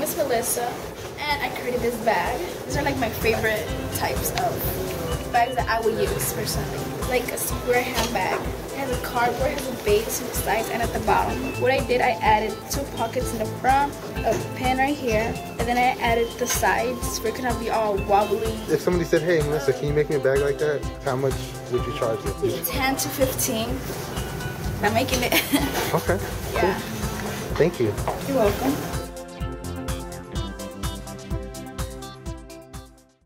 is Melissa, and I created this bag. These are like my favorite types of bags that I would use personally. Like a square handbag. It has a cardboard, it has a base on the sides and at the bottom. What I did, I added 2 pockets in the front, a pin right here, and then I added the sides for it cannot be all wobbly. If somebody said, hey Melissa, can you make me a bag like that? How much would you charge it? 10 to 15. I'm making it. Okay. Yeah. Cool. Thank you. You're welcome.